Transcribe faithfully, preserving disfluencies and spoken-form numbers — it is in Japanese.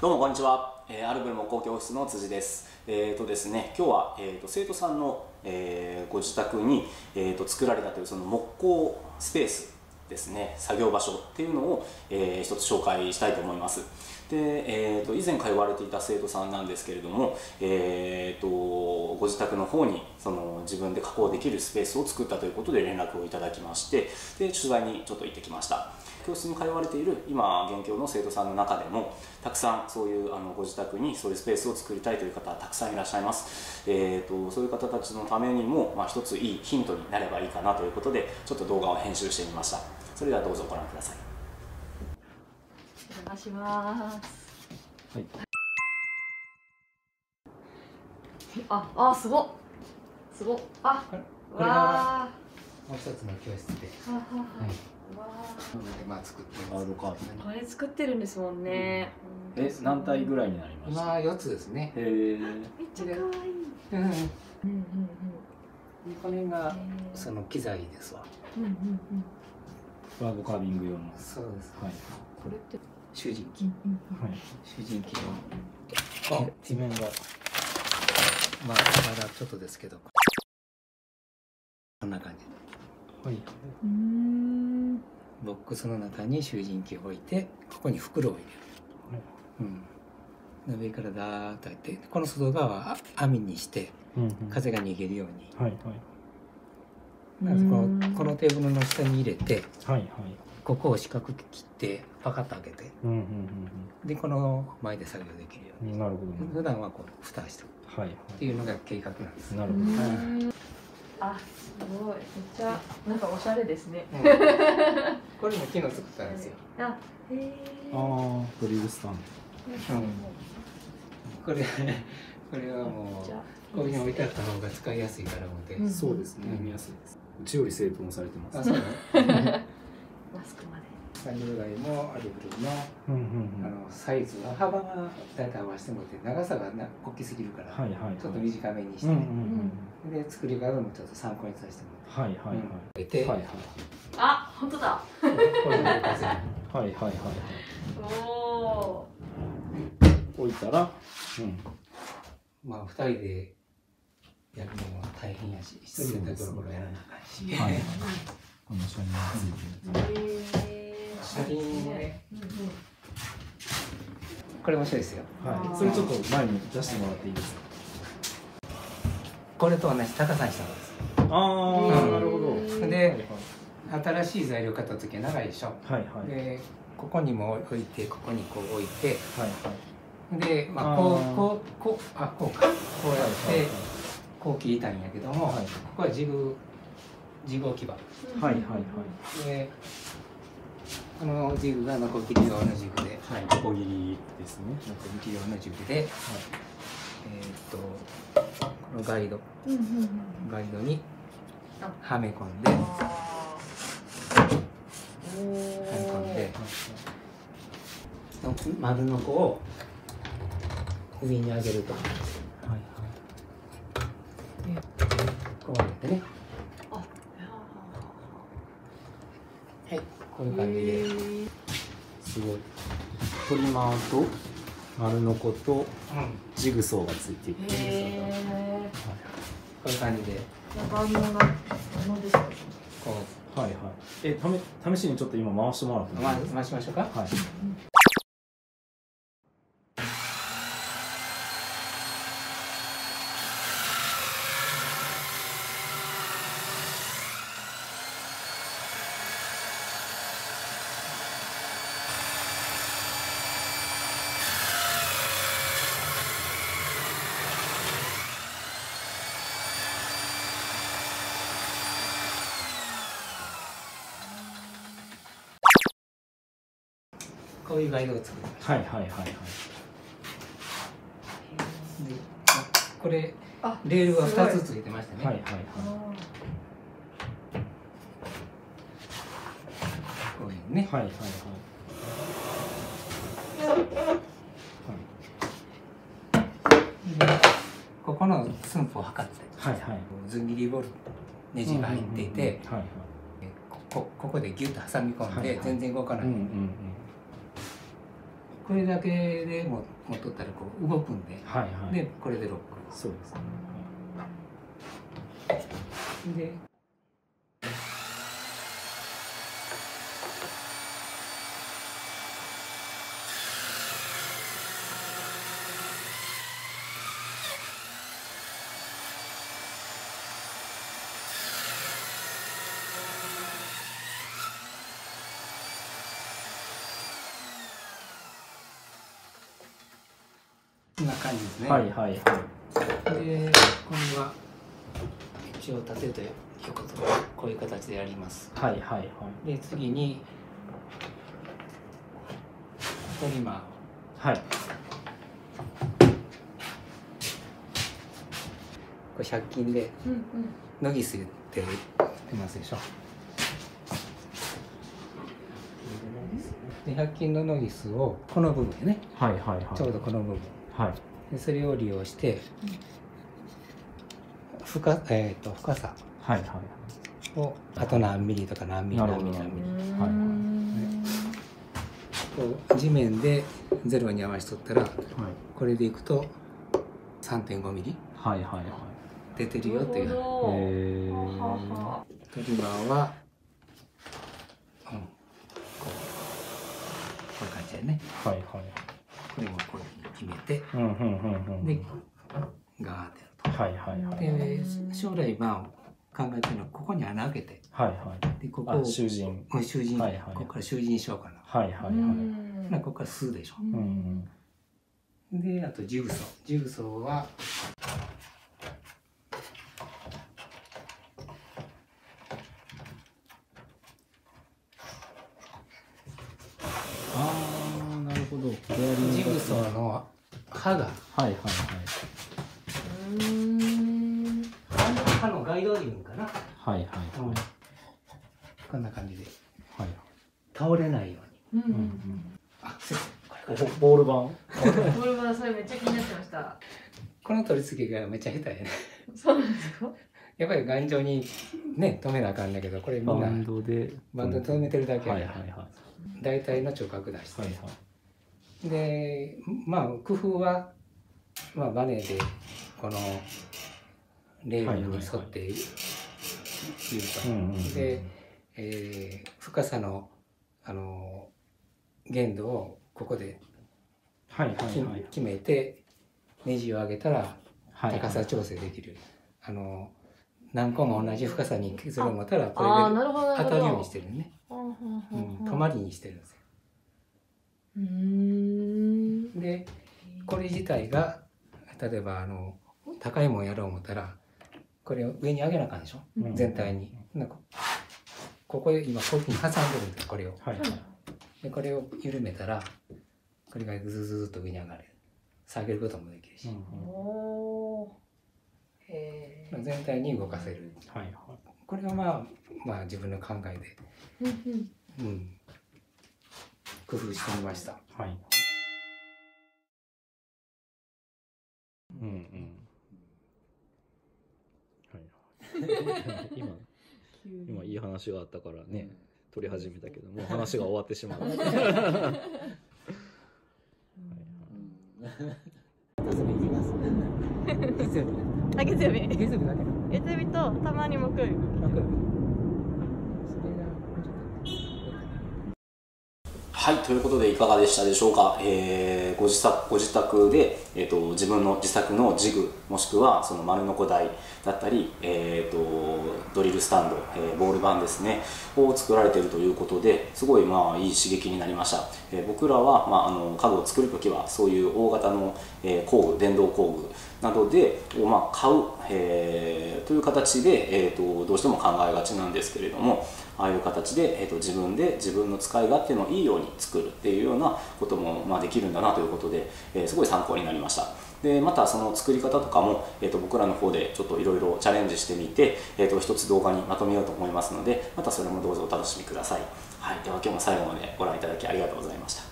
どうもこんにちは、えー、アルブル木工教室の辻です。えーとですね、今日は、えー、と生徒さんの、えー、ご自宅に、えー、と作られたというその木工スペースですね、作業場所っていうのを、えー、一つ紹介したいと思います。で、えー、と以前通われていた生徒さんなんですけれども、えー、とご自宅の方にその自分で加工できるスペースを作ったということで連絡をいただきまして、で取材にちょっと行ってきました。教室に通われている今現況の生徒さんの中でもたくさんそういうあのご自宅にそういうスペースを作りたいという方たくさんいらっしゃいます。えー、とそういう方たちのためにも、まあ、一ついいヒントになればいいかなということでちょっと動画を編集してみました。それではどうぞご覧ください。 お邪魔します。はい。あ、あ、すごっ。すごっ。あ、 これがもう一つの教室で。 ははは。 なのでまあ作ってワールドカード。 これ作ってるんですもんね。 え、何体ぐらいになりました？ 今四つですね。 へえ。 めっちゃ可愛い。 うんうんうん。これがその機材ですわ。 うんうんうん。 ワールドカービング用の。 そうです。 はい。 これって集塵機。 はい。 集塵機の。あ、地面がまあまだちょっとですけど、こんな感じ。はい。 うん。 ボックスの中に集塵機を置いて、ここに袋を入れる。うん。で上からダーッと入って、この外側は網にして風が逃げるように。はいはい。このこのテーブルの下に入れて、はいはい、ここを四角く切ってパカッと開けて、うんうんうんうん、でこの前で作業できるように。なるほど、ね、普段はこう蓋しておく、はいはい、っていうのが計画なんです。なるほど。 あ、すごい、めっちゃなんかおしゃれですね。うん、 これも木の作ったんですよ。 あ、へえ。 ああ、ドリルスタンド。 うん、これこれはもうこういうふうに置いてあった方が使いやすいから思って。うん、 そうですね、見やすいです。うちより整頓されてます。 あ、そうね。 マスクまで。 さんじゅう代のアルブルのあのサイズの幅が大体合わせてもらって長さがな大きすぎるから、はいはい、ちょっと短めにして、で作り方もちょっと参考にさせてもらって、はいはいはい。で、はいはい。 あ、本当だ。 これもはいはいはい。 おお。 置いたら、うん。 まあふたりでやるのも大変やし、ひとりでゴロゴロやらなあかんし。はい。 この車輪がついてる。 車輪ね。これ面白いですよ。 はい。それちょっと前に出してもらっていいですか。 これと同じ高さにしたのです。 ああ、なるほど。 で、新しい材料買った時は長いでしょ。はいはい。で、ここにも置いて、ここにこう置いて、はいはい。で、まあこうこうこうあこうかこうやってこう切りたいんやけども、ここはジグジグ置き場。はいはいはい。で、このジグがノコギリ用のジグで、はい、ノコギリですね。ノコギリ用のジグで、はい、えっとこのガイド、ガイドにはめ込んで、はめ込んで、丸のこを上に上げると、はいはい。こうやってね。はい、こういう感じで。すごい。トリマーと丸ノコとジグソーがついている。こういう感じで。 長芋が何ですか。 こう。はいはい。え、ため、試しにちょっと今回してもらってもいいですか。 回しましょうか。はい。こういうガイドを作りました。はいはいはいはい。で、これレールがふたつついてましたね。はいはいはい。こういうね。はいはいはい。ここの寸法を測って、はいはい。ずん切りボルトネジが入っていて、はいはい。ここここでギュッと挟み込んで全然動かない。 これだけでも持っとったらこう動くんで、はいはい、でこれでロック。そうですね。でこんな感じですね。はいはいはい。で、これは一応立てるとよくこういう形でやります。はいはいはい。で、次にトリマー。はい。これひゃく均でノギスって出ますでしょ。で、ひゃく均のノギスをこの部分ね。はいはいはい。ちょうどこの部分。はい、でそれを利用して、深、えー、と深さをあと何ミリとか何ミリ何ミリ何ミリ、はいはい、地面でゼロに合わせとったら、はい、これでいくと さんてんごミリ出てるよっていう。トリマーは、うん、こうこういう感じでね。はいはい、これもこう決めて、でガーってやると。はいはいはい。で将来まあ考えてるのはここに穴開けて、はいはい。でここを囚人、囚人、はいはい。ここから囚人しようかな。はいはいはい。なここから吸うでしょ。うん。であとジグソー、ジグソーはジグソーの刃が、はいはいはい。うん。刃のガイドリングかな。はいはいはい。うん、こんな感じで、はい、倒れないように。うんうんうん。あ、これボール板。ボール板それめっちゃ気になってました。この取り付けがめっちゃ下手やね。そうなんですか。やっぱり頑丈にね止めなあかんだけど、これみんなバンドでバンドで止めてるだけやから。はいはいはい。大体の直角出して。はいはい。でまあ工夫は、まあ、バネでこのレールに沿っていると。で、えー、深さの、あの限度をここで決めてネジを上げたら高さ調整できる。あの何個も同じ深さに削る思ったらこれで当たるようにしてるね。うん、止まりにしてるんですよ。うーんでこれ自体が例えばあの高いもんやろう思ったらこれを上に上げなあかんでしょ、うん、全体に。なんかここへ今こういうふうに挟んでるんですこれを、はい、でこれを緩めたらこれがずずずっと上に上がる。下げることもできるし、うん、おへー全体に動かせる、はい、これはまあまあ自分の考えで、うん、工夫してみました。はい。うんうん。はい。今今いい話があったからね、撮り始めたけどもう話が終わってしまう。月曜日行きます。月曜日。あ、月曜日。月曜日だけ。月曜日とたまに木曜日。木曜日。 はい、ということでいかがでしたでしょうか。えー、ご自宅、ご自宅で、えーと、自分の自作のジグもしくはその丸ノコ台だったり、えーと、ドリルスタンド、えー、ボール板ですねを作られているということですごいまあいい刺激になりました。えー、僕らは、まあ、あの家具を作るときはそういう大型の、えー、工具、電動工具などで、まあ、買う、えー、という形で、えーと、どうしても考えがちなんですけれども、ああいう形で、えーと、自分で自分の使い勝手のいいように作るっていうようなことも、まあ、できるんだなということで、えー、すごい参考になりました。でまたその作り方とかも、えーと、僕らの方でちょっといろいろチャレンジしてみて、えーと、一つ動画にまとめようと思いますので、またそれもどうぞお楽しみください。はい、では今日も最後までご覧いただきありがとうございました。